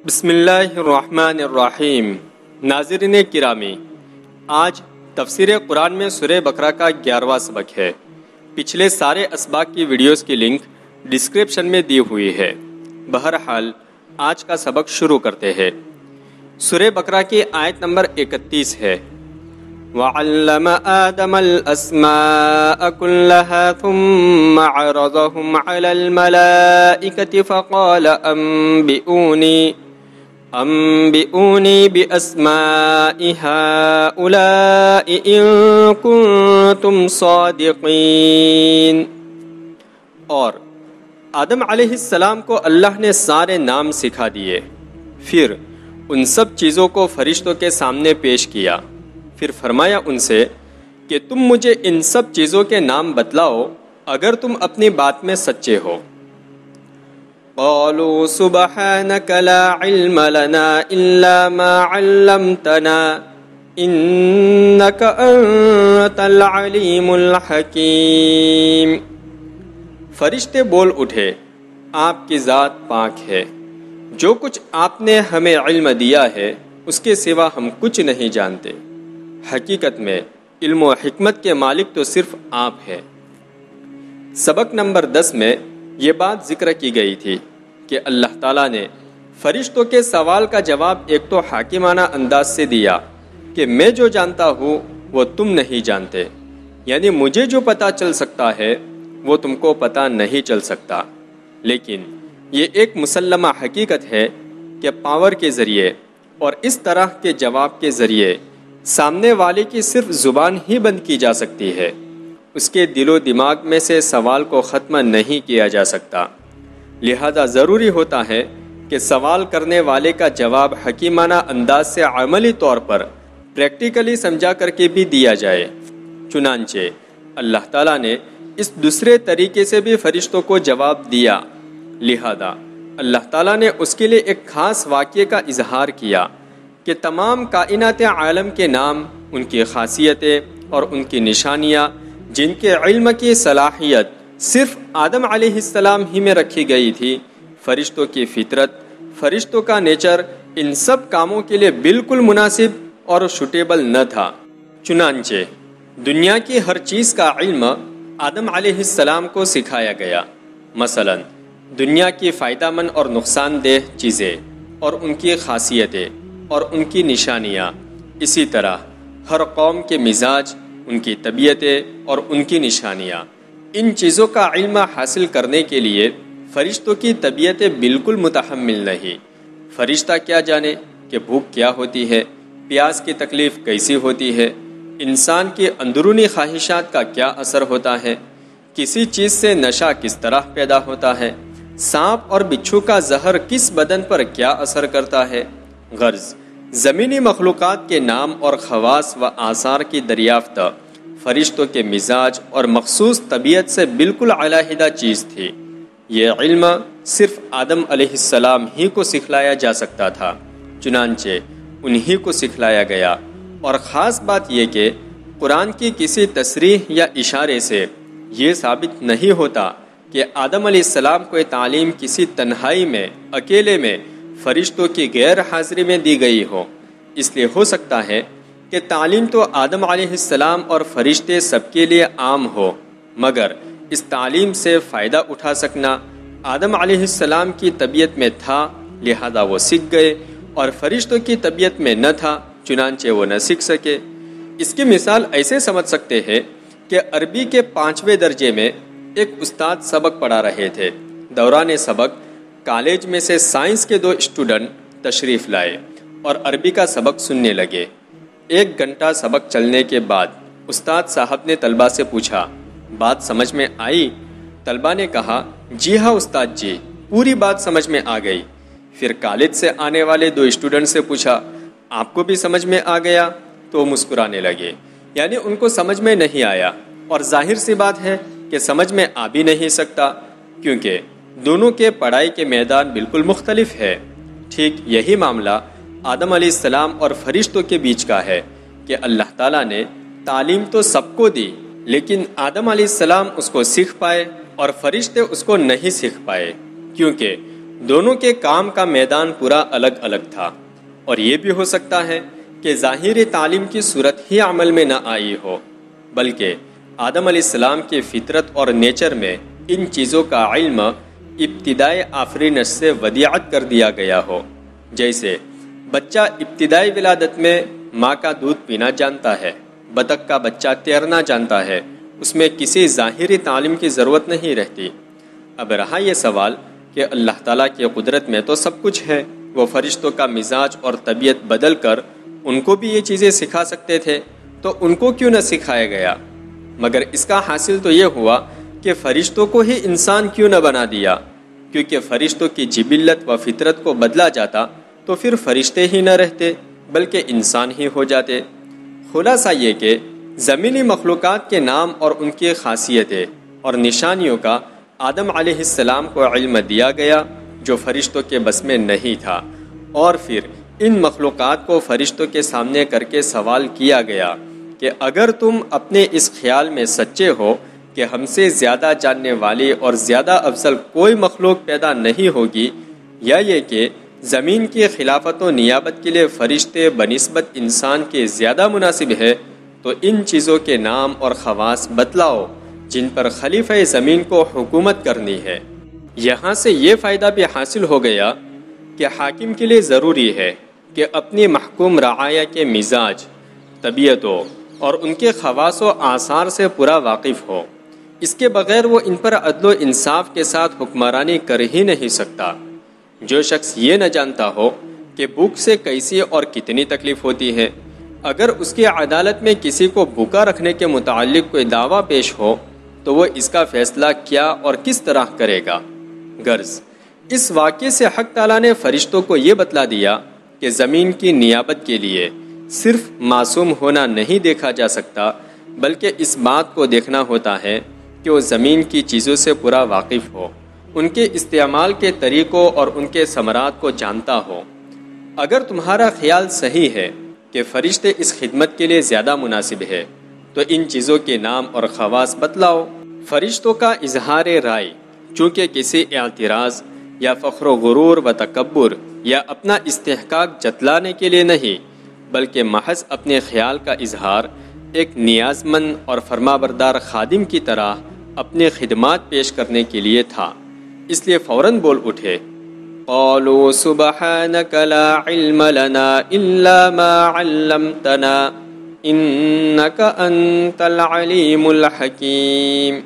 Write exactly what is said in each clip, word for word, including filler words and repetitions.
بسم اللہ الرحمن الرحیم۔ ناظرین کرامی، آج تفسیر قرآن میں سورہ بقرہ کا گیارہواں سبق ہے۔ پچھلے سارے اسباق کی ویڈیوز کی لنک ڈسکرپشن میں دی ہوئی ہے۔ بہرحال آج کا سبق شروع کرتے ہیں۔ سورہ بقرہ کی آیت نمبر اکتیس ہے، وَعَلَّمَ آدَمَ الْأَسْمَاءَ كُلَّهَا ثُمَّ عَرَضَهُمْ عَلَى الْمَلَائِكَةِ فَقَالَ أَنبِئُونِي أَنبِئُونِي بِأَسْمَاءِ هَؤُلَاءِ إِن كُنتُمْ صَادِقِينَ۔ اور آدم علیہ السلام کو اللہ نے سارے نام سکھا دیے، پھر ان سب چیزوں کو فرشتوں کے سامنے پیش کیا، پھر فرمایا ان سے کہ تم مجھے ان سب چیزوں کے نام بتلاؤ اگر تم اپنی بات میں سچے ہو۔ قالوا سبحانك لا علم لنا الا ما علمتنا انك انت العليم الحكيم۔ فرشتے بول اٹھے، آپ کی ذات پاک ہے، جو کچھ آپ نے ہمیں علم دیا ہے اس کے سوا ہم کچھ نہیں جانتے۔ حقیقت میں علم و حکمت کے مالک تو صرف آپ ہیں۔ سبق نمبر دس میں یہ بات ذکر کی گئی تھی کہ اللہ تعالیٰ نے فرشتوں کے سوال کا جواب ایک تو حاکمانہ انداز سے دیا کہ میں جو جانتا ہوں وہ تم نہیں جانتے، یعنی مجھے جو پتہ چل سکتا ہے وہ تم کو پتہ نہیں چل سکتا، لیکن یہ ایک مسلمہ حقیقت ہے کہ پاور کے ذریعے اور اس طرح کے جواب کے ذریعے سامنے والے کی صرف زبان ہی بند کی جا سکتی ہے، اس کے دل و دماغ میں سے سوال کو ختم نہیں کیا جا سکتا۔ لہذا ضروری ہوتا ہے کہ سوال کرنے والے کا جواب حکیمانہ انداز سے عملی طور پر پریکٹیکلی سمجھا کر کے بھی دیا جائے۔ چنانچہ اللہ تعالیٰ نے اس دوسرے طریقے سے بھی فرشتوں کو جواب دیا، لہذا اللہ تعالیٰ نے اس کے لیے ایک خاص واقعے کا اظہار کیا کہ تمام کائنات عالم کے نام، ان کی خاصیتیں اور ان کی نشانیاں، جن کے علم کی صلاحیت صرف آدم علیہ السلام ہی میں رکھی گئی تھی، فرشتوں کی فطرت، فرشتوں کا نیچر ان سب کاموں کے لیے بالکل مناسب اور سوٹیبل نہ تھا۔ چنانچہ دنیا کی ہر چیز کا علم آدم علیہ السلام کو سکھایا گیا، مثلا دنیا کی فائدہ مند اور نقصان دہ چیزیں اور ان کی خاصیتیں اور ان کی نشانیاں، اسی طرح ہر قوم کے مزاج، ان کی طبیعتیں اور ان کی نشانیاں، ان چیزوں کا علم حاصل کرنے کے لیے فرشتوں کی طبیعتیں بالکل متحمل نہیں۔ فرشتہ کیا جانے کہ بھوک کیا ہوتی ہے، پیاس کی تکلیف کیسی ہوتی ہے، انسان کی اندرونی خواہشات کا کیا اثر ہوتا ہے، کسی چیز سے نشہ کس طرح پیدا ہوتا ہے، سانپ اور بچھو کا زہر کس بدن پر کیا اثر کرتا ہے۔ غرض زمینی مخلوقات کے نام اور خواص و آثار کی دریافت فرشتوں کے مزاج اور مخصوص طبیعت سے بالکل علیحدہ چیز تھی۔ یہ علم صرف آدم علیہ السلام ہی کو سکھلایا جا سکتا تھا، چنانچہ انہی کو سکھلایا گیا۔ اور خاص بات یہ کہ قرآن کی کسی تصریح یا اشارے سے یہ ثابت نہیں ہوتا کہ آدم علیہ السلام کو یہ تعلیم کسی تنہائی میں، اکیلے میں، فرشتوں کی غیر حاضری میں دی گئی ہو۔ اس لیے ہو سکتا ہے کہ تعلیم تو آدم علیہ السلام اور فرشتے سب کے لیے عام ہو، مگر اس تعلیم سے فائدہ اٹھا سکنا آدم علیہ السلام کی طبیعت میں تھا، لہذا وہ سیکھ گئے، اور فرشتوں کی طبیعت میں نہ تھا، چنانچہ وہ نہ سیکھ سکے۔ اس کی مثال ایسے سمجھ سکتے ہیں کہ عربی کے پانچویں درجے میں ایک استاد سبق پڑھا رہے تھے۔ دوران سبق کالج میں سے سائنس کے دو اسٹوڈنٹ تشریف لائے اور عربی کا سبق سننے لگے۔ ایک گھنٹہ سبق چلنے کے بعد استاد صاحب نے طلبہ سے پوچھا، بات سمجھ میں آئی؟ طلبہ نے کہا، جی ہاں استاد جی، پوری بات سمجھ میں آ گئی۔ پھر کالج سے آنے والے دو اسٹوڈنٹ سے پوچھا، آپ کو بھی سمجھ میں آ گیا؟ تو وہ مسکرانے لگے، یعنی ان کو سمجھ میں نہیں آیا، اور ظاہر سی بات ہے کہ سمجھ میں آ بھی نہیں سکتا، کیونکہ دونوں کے پڑھائی کے میدان بالکل مختلف ہے۔ ٹھیک یہی معاملہ آدم علیہ السلام اور فرشتوں کے بیچ کا ہے کہ اللہ تعالیٰ نے تعلیم تو سب کو دی، لیکن آدم علیہ السلام اس کو سیکھ پائے اور فرشتے اس کو نہیں سیکھ پائے، کیونکہ دونوں کے کام کا میدان پورا الگ الگ تھا، اور یہ بھی ہو سکتا ہے کہ ظاہری تعلیم کی صورت ہی عمل میں نہ آئی ہو، بلکہ آدم علیہ السلام کی فطرت اور نیچر میں ان چیزوں کا علم ابتدائی آفرینش سے ودیعت کر دیا گیا ہو۔ جیسے بچہ ابتدائی ولادت میں ماں کا دودھ پینا جانتا ہے، بطخ کا بچہ تیرنا جانتا ہے، اس میں کسی ظاہری تعلیم کی ضرورت نہیں رہتی۔ اب رہا یہ سوال کہ اللہ تعالیٰ کی قدرت میں تو سب کچھ ہے، وہ فرشتوں کا مزاج اور طبیعت بدل کر ان کو بھی یہ چیزیں سکھا سکتے تھے، تو ان کو کیوں نہ سکھایا گیا؟ مگر اس کا حاصل تو یہ ہوا کہ فرشتوں کو ہی انسان کیوں نہ بنا دیا، کیونکہ فرشتوں کی جبلت و فطرت کو بدلا جاتا تو پھر فرشتے ہی نہ رہتے بلکہ انسان ہی ہو جاتے۔ خلاصہ یہ کہ زمینی مخلوقات کے نام اور ان کی خاصیتیں اور نشانیوں کا آدم علیہ السلام کو علم دیا گیا جو فرشتوں کے بس میں نہیں تھا، اور پھر ان مخلوقات کو فرشتوں کے سامنے کر کے سوال کیا گیا کہ اگر تم اپنے اس خیال میں سچے ہو کہ ہم سے زیادہ جاننے والی اور زیادہ افضل کوئی مخلوق پیدا نہیں ہوگی، یا یہ کہ زمین کی خلافت و نیابت کے لیے فرشتے بنسبت انسان کے زیادہ مناسب ہے، تو ان چیزوں کے نام اور خواص بتلاؤ جن پر خلیفہ زمین کو حکومت کرنی ہے۔ یہاں سے یہ فائدہ بھی حاصل ہو گیا کہ حاکم کے لیے ضروری ہے کہ اپنی محکوم رعایا کے مزاج، طبیعتوں اور ان کے خواص و آثار سے پورا واقف ہو، اس کے بغیر وہ ان پر عدل و انصاف کے ساتھ حکمرانی کر ہی نہیں سکتا۔ جو شخص یہ نہ جانتا ہو کہ بھوک سے کیسی اور کتنی تکلیف ہوتی ہے، اگر اس کی عدالت میں کسی کو بھوکا رکھنے کے متعلق کوئی دعویٰ پیش ہو تو وہ اس کا فیصلہ کیا اور کس طرح کرے گا؟ غرض اس واقعے سے حق تعالیٰ نے فرشتوں کو یہ بتلا دیا کہ زمین کی نیابت کے لیے صرف معصوم ہونا نہیں دیکھا جا سکتا، بلکہ اس بات کو دیکھنا ہوتا ہے کہ وہ زمین کی چیزوں سے پورا واقف ہو، ان کے استعمال کے طریقوں اور ان کے ثمرات کو جانتا ہو۔ اگر تمہارا خیال صحیح ہے کہ فرشتے اس خدمت کے لیے زیادہ مناسب ہے تو ان چیزوں کے نام اور خواص بتلاؤ۔ فرشتوں کا اظہار رائے چونکہ کسی اعتراض یا فخر و غرور و تکبر یا اپنا استحقاق جتلانے کے لیے نہیں، بلکہ محض اپنے خیال کا اظہار ایک نیاز مند اور فرمانبردار خادم کی طرح اپنے خدمات پیش کرنے کے لیے تھا، اس لیے فوراً بول اٹھے، قالوا سبحانك لا علم لنا الا ما علمتنا انك انت العلیم الحکیم۔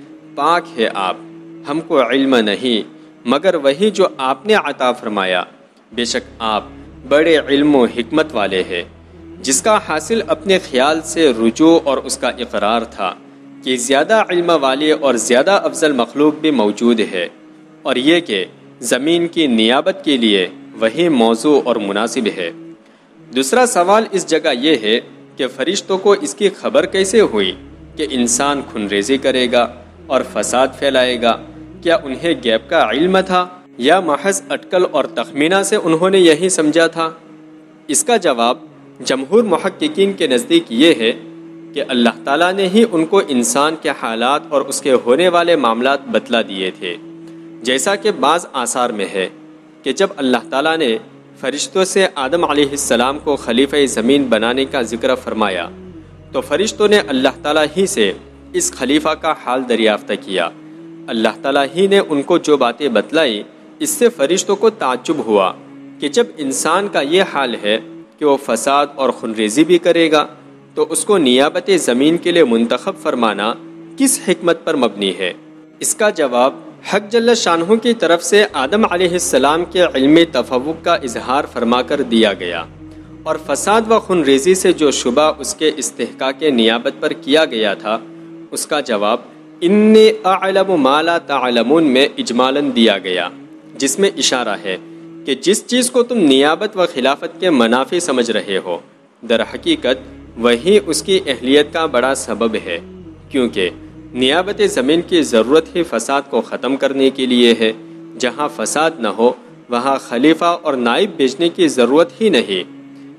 پاک ہے آپ، ہم کو علم نہیں مگر وہی جو آپ نے عطا فرمایا، بے شک آپ بڑے علم و حکمت والے ہیں۔ جس کا حاصل اپنے خیال سے رجوع اور اس کا اقرار تھا کہ زیادہ علم والے اور زیادہ افضل مخلوق بھی موجود ہے، اور یہ کہ زمین کی نیابت کے لیے وہی موضوع اور مناسب ہے۔ دوسرا سوال اس جگہ یہ ہے کہ فرشتوں کو اس کی خبر کیسے ہوئی کہ انسان خونریزی کرے گا اور فساد پھیلائے گا؟ کیا انہیں غیب کا علم تھا یا محض اٹکل اور تخمینہ سے انہوں نے یہی سمجھا تھا؟ اس کا جواب جمہور محققین کے نزدیک یہ ہے کہ اللہ تعالیٰ نے ہی ان کو انسان کے حالات اور اس کے ہونے والے معاملات بتلا دیے تھے، جیسا کہ بعض آثار میں ہے کہ جب اللہ تعالیٰ نے فرشتوں سے آدم علیہ السلام کو خلیفہ زمین بنانے کا ذکر فرمایا تو فرشتوں نے اللہ تعالیٰ ہی سے اس خلیفہ کا حال دریافت کیا۔ اللہ تعالیٰ ہی نے ان کو جو باتیں بتلائی، اس سے فرشتوں کو تعجب ہوا کہ جب انسان کا یہ حال ہے کہ وہ فساد اور خونریزی بھی کرے گا تو اس کو نیابت زمین کے لیے منتخب فرمانا کس حکمت پر مبنی ہے؟ اس کا جواب حق جل شانہ کی طرف سے آدم علیہ السلام کے علمی تفوق کا اظہار فرما کر دیا گیا، اور فساد و خونریزی سے جو شبہ اس کے استحقاق نیابت پر کیا گیا تھا، اس کا جواب انی اعلم ما لا تعلمون میں اجمالاً دیا گیا، جس میں اشارہ ہے کہ جس چیز کو تم نیابت و خلافت کے منافع سمجھ رہے ہو، در حقیقت وہی اس کی اہلیت کا بڑا سبب ہے، کیونکہ نیابت زمین کی ضرورت ہی فساد کو ختم کرنے کے لیے ہے۔ جہاں فساد نہ ہو وہاں خلیفہ اور نائب بھیجنے کی ضرورت ہی نہیں۔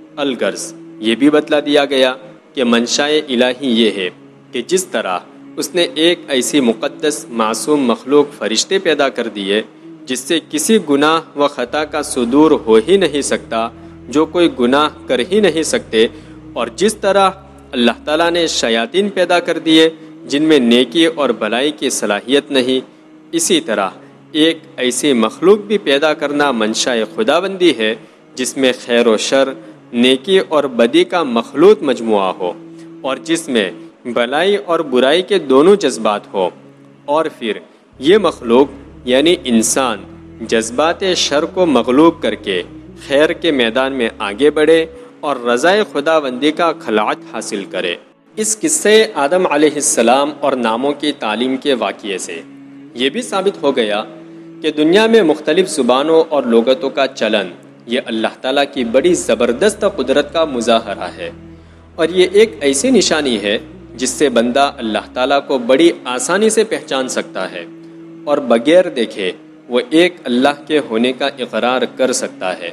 الغرض یہ بھی بتلا دیا گیا کہ منشاء الہی یہ ہے کہ جس طرح اس نے ایک ایسی مقدس معصوم مخلوق فرشتے پیدا کر دیے جس سے کسی گناہ و خطا کا صدور ہو ہی نہیں سکتا، جو کوئی گناہ کر ہی نہیں سکتے، اور جس طرح اللہ تعالیٰ نے شیاطین پیدا کر دیے جن میں نیکی اور بھلائی کی صلاحیت نہیں، اسی طرح ایک ایسی مخلوق بھی پیدا کرنا منشاء خداوندی ہے جس میں خیر و شر، نیکی اور بدی کا مخلوط مجموعہ ہو، اور جس میں بھلائی اور برائی کے دونوں جذبات ہو، اور پھر یہ مخلوق یعنی انسان جذبات شر کو مغلوب کر کے خیر کے میدان میں آگے بڑھے اور رضائے خداوندی کا خلعت حاصل کرے۔ اس قصے آدم علیہ السلام اور ناموں کی تعلیم کے واقعے سے یہ بھی ثابت ہو گیا کہ دنیا میں مختلف زبانوں اور لغتوں کا چلن یہ اللہ تعالیٰ کی بڑی زبردست قدرت کا مظاہرہ ہے، اور یہ ایک ایسی نشانی ہے جس سے بندہ اللہ تعالیٰ کو بڑی آسانی سے پہچان سکتا ہے اور بغیر دیکھے وہ ایک اللہ کے ہونے کا اقرار کر سکتا ہے۔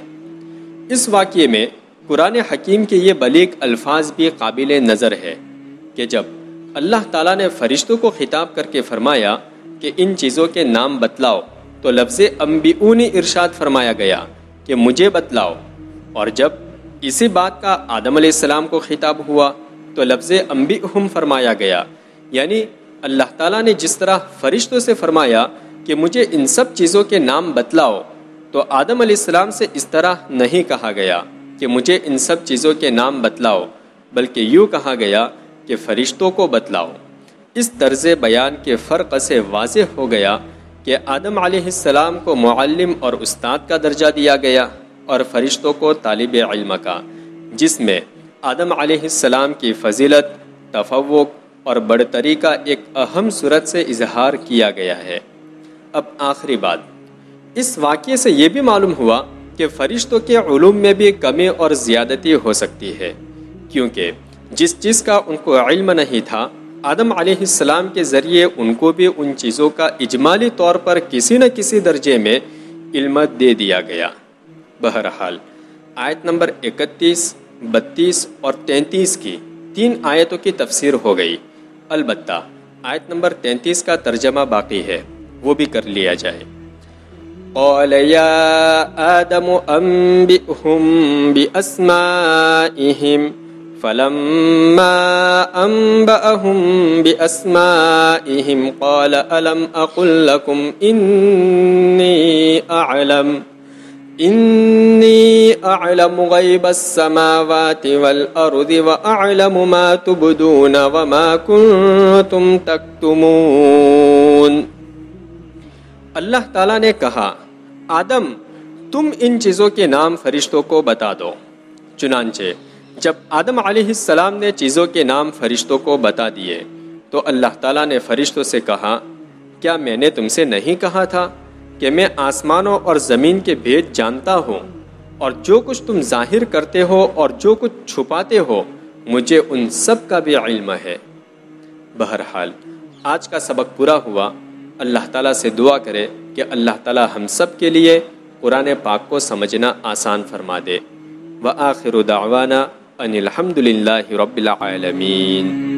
اس واقعے میں قرآن حکیم کے یہ بلیغ الفاظ بھی قابل نظر ہے کہ جب اللہ تعالیٰ نے فرشتوں کو خطاب کر کے فرمایا کہ ان چیزوں کے نام بتلاؤ، تو لفظ انبئونی ارشاد فرمایا گیا کہ مجھے بتلاؤ، اور جب اسی بات کا آدم علیہ السلام کو خطاب ہوا تو لفظ انبئہم فرمایا گیا، یعنی اللہ تعالیٰ نے جس طرح فرشتوں سے فرمایا کہ مجھے ان سب چیزوں کے نام بتلاؤ، تو آدم علیہ السلام سے اس طرح نہیں کہا گیا کہ مجھے ان سب چیزوں کے نام بتلاؤ، بلکہ یوں کہا گیا کہ فرشتوں کو بتلاؤ۔ اس طرز بیان کے فرق سے واضح ہو گیا کہ آدم علیہ السلام کو معلم اور استاد کا درجہ دیا گیا اور فرشتوں کو طالب علم کا، جس میں آدم علیہ السلام کی فضیلت، تفوق اور برتری کا ایک اہم صورت سے اظہار کیا گیا ہے۔ اب آخری بات، اس واقعے سے یہ بھی معلوم ہوا کہ فرشتوں کے علوم میں بھی کمی اور زیادتی ہو سکتی ہے، کیونکہ جس چیز کا ان کو علم نہیں تھا، آدم علیہ السلام کے ذریعے ان کو بھی ان چیزوں کا اجمالی طور پر کسی نہ کسی درجے میں علم دے دیا گیا۔ بہرحال آیت نمبر اکتیس، بتیس اور تینتیس کی تین آیتوں کی تفسیر ہو گئی، البتہ آیت نمبر تینتیس کا ترجمہ باقی ہے، وہ بھی کر لیا جائے۔ قال یا آدم انبئہم باسمائہم فلما انبأہم باسمائہم قال الم اقل لکم انی اعلم انی اعلم غیب السماوات والارض واعلم ما تبدون وما کنتم تکتمون۔ اللہ تعالیٰ نے کہا، آدم تم ان چیزوں کے نام فرشتوں کو بتا دو۔ چنانچہ جب آدم علیہ السلام نے چیزوں کے نام فرشتوں کو بتا دیے تو اللہ تعالیٰ نے فرشتوں سے کہا، کیا میں نے تم سے نہیں کہا تھا کہ میں آسمانوں اور زمین کے بھید جانتا ہوں، اور جو کچھ تم ظاہر کرتے ہو اور جو کچھ چھپاتے ہو مجھے ان سب کا بھی علم ہے۔ بہرحال آج کا سبق پورا ہوا۔ اللہ تعالیٰ سے دعا کرے کہ اللہ تعالیٰ ہم سب کے لیے قرآن پاک کو سمجھنا آسان فرما دے۔ وآخر دعوانا ان الحمد للہ رب العالمین۔